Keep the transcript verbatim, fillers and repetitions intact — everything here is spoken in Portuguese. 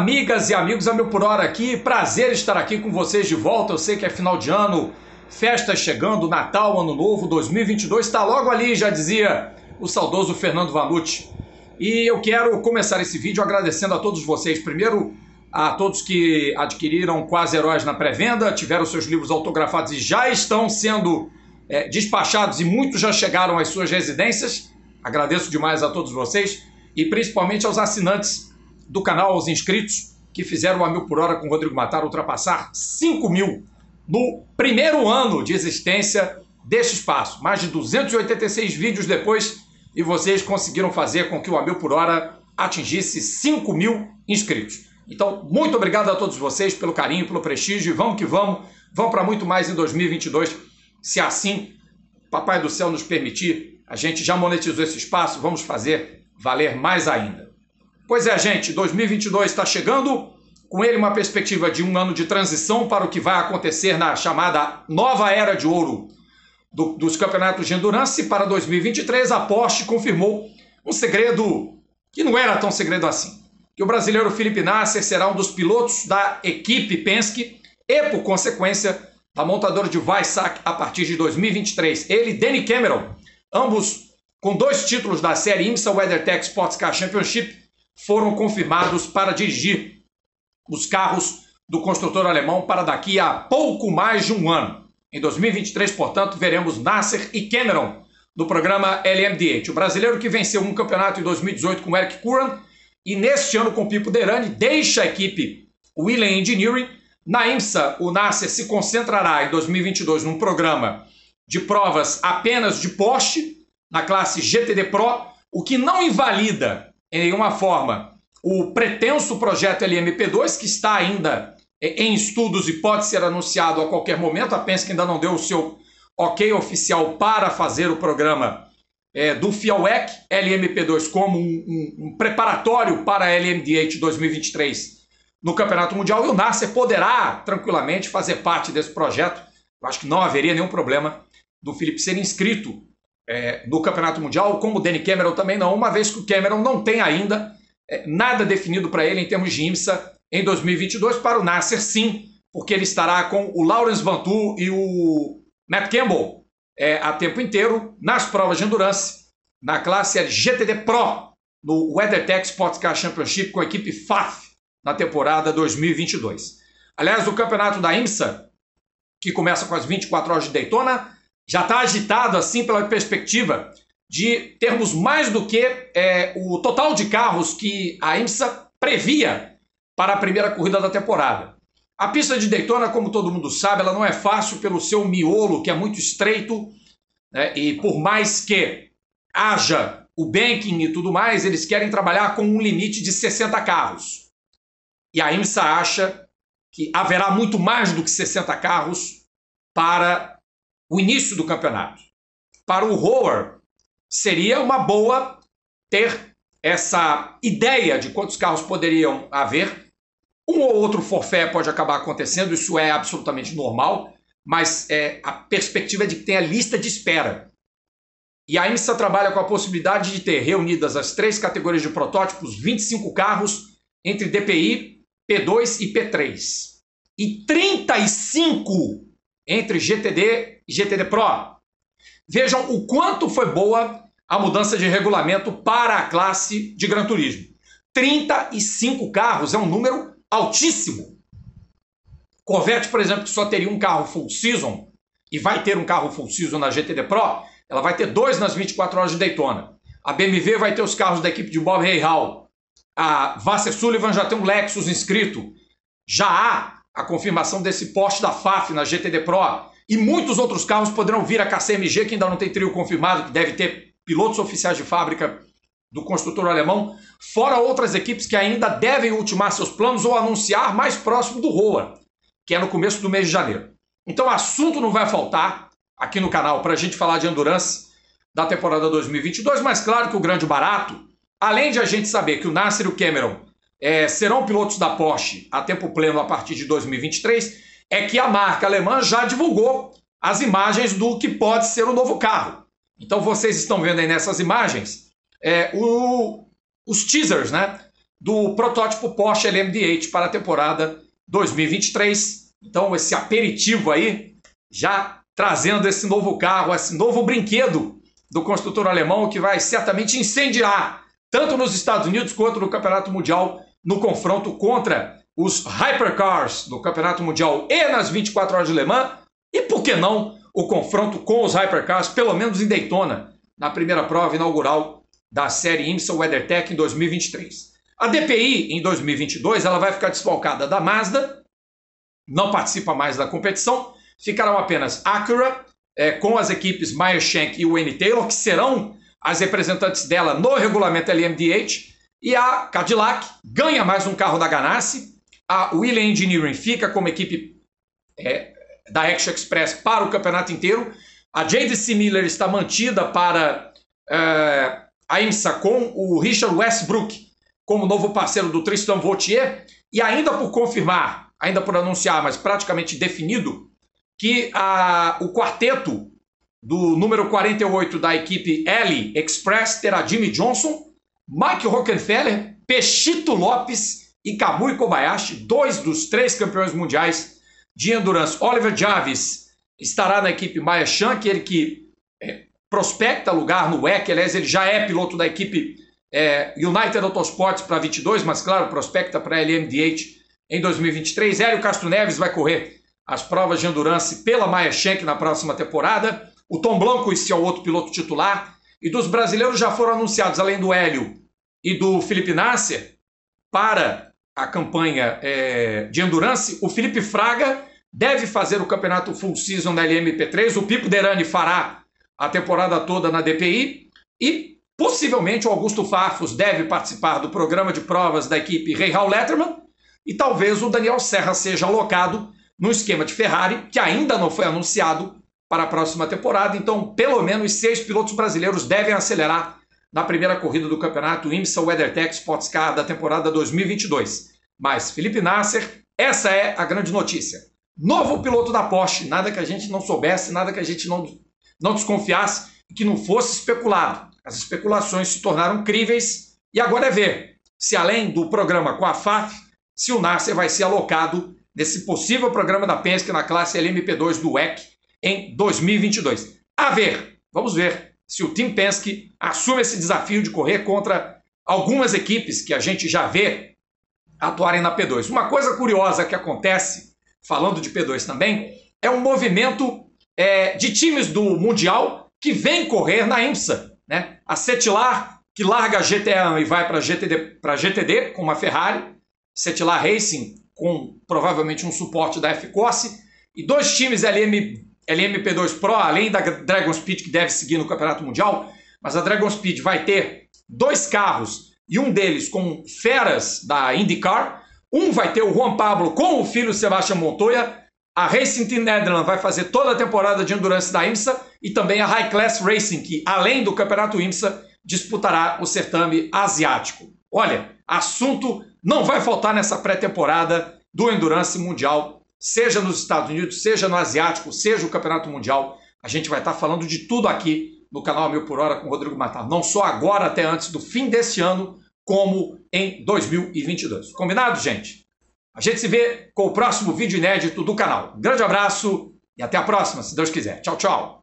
amigas e amigos, a Mil por Hora aqui, prazer estar aqui com vocês de volta. Eu sei que é final de ano, festas chegando, Natal, Ano Novo, dois mil e vinte e dois, está logo ali, já dizia o saudoso Fernando Vanucci. E eu quero começar esse vídeo agradecendo a todos vocês, primeiro a todos que adquiriram Quase Heróis na pré-venda, tiveram seus livros autografados e já estão sendo é, despachados e muitos já chegaram às suas residências. Agradeço demais a todos vocês e principalmente aos assinantes do canal, aos inscritos que fizeram o A Mil por Hora com o Rodrigo Matar ultrapassar cinco mil no primeiro ano de existência deste espaço. Mais de duzentos e oitenta e seis vídeos depois e vocês conseguiram fazer com que o A Mil por Hora atingisse cinco mil inscritos. Então, muito obrigado a todos vocês pelo carinho, pelo prestígio. Vamos que vamos. Vamos para muito mais em dois mil e vinte e dois. Se assim, Papai do Céu nos permitir, a gente já monetizou esse espaço, vamos fazer valer mais ainda. Pois é, gente, dois mil e vinte e dois está chegando, com ele uma perspectiva de um ano de transição para o que vai acontecer na chamada nova era de ouro do, dos campeonatos de endurance. Para dois mil e vinte e três, a Porsche confirmou um segredo que não era tão segredo assim, que o brasileiro Felipe Nasser será um dos pilotos da equipe Penske e, por consequência, da montadora de Weissach a partir de dois mil e vinte e três. Ele e Danny Cameron, ambos com dois títulos da série IMSA WeatherTech Sports Car Championship, foram confirmados para dirigir os carros do construtor alemão para daqui a pouco mais de um ano. Em dois mil e vinte e três, portanto, veremos Nasser e Cameron no programa L M D H. O brasileiro que venceu um campeonato em dois mil e dezoito com Eric Curran e neste ano com Pipo Derani deixa a equipe Williams Engineering. Na IMSA, o Nasser se concentrará em dois mil e vinte e dois num programa de provas apenas de Porsche, na classe G T D Pro, o que não invalida em nenhuma forma o pretenso projeto L M P dois, que está ainda em estudos e pode ser anunciado a qualquer momento. A Penske ainda não deu o seu ok oficial para fazer o programa é, do F I A W E C L M P dois como um, um, um preparatório para a L M D H dois mil e vinte e três no Campeonato Mundial. E o Nasser poderá tranquilamente fazer parte desse projeto. Eu acho que não haveria nenhum problema do Felipe ser inscrito É, no Campeonato Mundial, como o Danny Cameron também não, uma vez que o Cameron não tem ainda é, nada definido para ele em termos de IMSA em dois mil e vinte e dois. Para o Nasser, sim, porque ele estará com o Lawrence Vantoux e o Matt Campbell é, a tempo inteiro nas provas de endurance, na classe G T D Pro, no WeatherTech Sports Car Championship com a equipe F A F na temporada dois mil e vinte e dois. Aliás, o campeonato da IMSA, que começa com as vinte e quatro horas de Daytona, já está agitado assim pela perspectiva de termos mais do que é, o total de carros que a IMSA previa para a primeira corrida da temporada. A pista de Daytona, como todo mundo sabe, ela não é fácil pelo seu miolo, que é muito estreito, né? E por mais que haja o banking e tudo mais, eles querem trabalhar com um limite de sessenta carros. E a IMSA acha que haverá muito mais do que sessenta carros para o início do campeonato. Para o rower, seria uma boa ter essa ideia de quantos carros poderiam haver. Um ou outro forfait pode acabar acontecendo, isso é absolutamente normal, mas é, a perspectiva é de que tenha lista de espera. E a IMSA trabalha com a possibilidade de ter reunidas as três categorias de protótipos, vinte e cinco carros entre D P I, P dois e P três. E trinta e cinco entre G T D e G T D Pro. Vejam o quanto foi boa a mudança de regulamento para a classe de Gran Turismo. trinta e cinco carros é um número altíssimo. Corvette, por exemplo, que só teria um carro full season, e vai ter um carro full season na G T D Pro, ela vai ter dois nas vinte e quatro horas de Daytona. A B M W vai ter os carros da equipe de Bob Rahal. A Vasser Sullivan já tem um Lexus inscrito. Já há a confirmação desse Porsche da F A F na G T D Pro e muitos outros carros poderão vir a K C M G, que ainda não tem trio confirmado, que deve ter pilotos oficiais de fábrica do construtor alemão, fora outras equipes que ainda devem ultimar seus planos ou anunciar mais próximo do Roa, que é no começo do mês de janeiro. Então, assunto não vai faltar aqui no canal para a gente falar de endurance da temporada dois mil e vinte e dois, mas claro que o grande barato, além de a gente saber que o Nasser e o Cameron É, serão pilotos da Porsche a tempo pleno a partir de dois mil e vinte e três, é que a marca alemã já divulgou as imagens do que pode ser o novo carro. Então vocês estão vendo aí nessas imagens é, o, os teasers, né, do protótipo Porsche L M D H para a temporada dois mil e vinte e três. Então esse aperitivo aí, já trazendo esse novo carro, esse novo brinquedo do construtor alemão que vai certamente incendiar tanto nos Estados Unidos quanto no Campeonato Mundial no confronto contra os Hypercars do Campeonato Mundial e nas vinte e quatro horas de Le Mans. E por que não o confronto com os Hypercars, pelo menos em Daytona, na primeira prova inaugural da série IMSA WeatherTech em dois mil e vinte e três. A D P I em dois mil e vinte e dois ela vai ficar desfalcada da Mazda, não participa mais da competição, ficarão apenas Acura, é, com as equipes Meyer Shank e Wayne Taylor, que serão as representantes dela no regulamento L M D H, e a Cadillac ganha mais um carro da Ganassi, a Williams Engineering fica como equipe é, da Action Express para o campeonato inteiro, a J D C Miller está mantida para é, a IMSA com o Richard Westbrook como novo parceiro do Tristan Vautier, e ainda por confirmar, ainda por anunciar, mas praticamente definido, que a, o quarteto do número quarenta e oito da equipe L Express terá Jimmy Johnson, Mike Rockefeller, Pechito Lopes e Kamui Kobayashi, dois dos três campeões mundiais de endurance. Oliver Jarvis estará na equipe Meyer Shank, ele que é, prospecta lugar no W E C, aliás, ele já é piloto da equipe é, United Autosports para vinte e dois, mas claro, prospecta para L M D H em dois mil e vinte e três. Hélio Castro Neves vai correr as provas de endurance pela Meyer Shank na próxima temporada. O Tom Blanco, esse é o outro piloto titular. E dos brasileiros já foram anunciados, além do Hélio e do Felipe Nasser, para a campanha é, de endurance, o Felipe Fraga deve fazer o campeonato full season da L M P três, o Pipo Derani fará a temporada toda na D P I e possivelmente o Augusto Farfus deve participar do programa de provas da equipe Rahal Letterman e talvez o Daniel Serra seja alocado no esquema de Ferrari, que ainda não foi anunciado para a próxima temporada. Então, pelo menos seis pilotos brasileiros devem acelerar na primeira corrida do campeonato IMSA WeatherTech Sports Car da temporada dois mil e vinte e dois. Mas Felipe Nasser, essa é a grande notícia. Novo piloto da Porsche, nada que a gente não soubesse, nada que a gente não, não desconfiasse e que não fosse especulado. As especulações se tornaram críveis e agora é ver se, além do programa com a F A F, se o Nasser vai ser alocado nesse possível programa da Penske na classe L M P dois do W E C em dois mil e vinte e dois. A ver, vamos ver se o Team Penske assume esse desafio de correr contra algumas equipes que a gente já vê atuarem na P dois. Uma coisa curiosa que acontece, falando de P dois também, é um movimento é, de times do Mundial que vem correr na IMSA. Né? A Cetilar, que larga a G T A e vai para a G T D com uma Ferrari, Cetilar Racing com provavelmente um suporte da F-Corse, e dois times L M, L M P dois Pro, além da Dragon Speed, que deve seguir no Campeonato Mundial, mas a Dragon Speed vai ter dois carros, e um deles com feras da IndyCar, um vai ter o Juan Pablo com o filho Sebastian Montoya, a Racing Team Netherlands vai fazer toda a temporada de endurance da IMSA, e também a High Class Racing, que além do Campeonato IMSA, disputará o certame asiático. Olha, assunto não vai faltar nessa pré-temporada do Endurance Mundial, seja nos Estados Unidos, seja no Asiático, seja o Campeonato Mundial. A gente vai estar falando de tudo aqui no canal Mil por Hora com o Rodrigo Matar. Não só agora, até antes do fim deste ano, como em dois mil e vinte e dois. Combinado, gente? A gente se vê com o próximo vídeo inédito do canal. Um grande abraço e até a próxima, se Deus quiser. Tchau, tchau!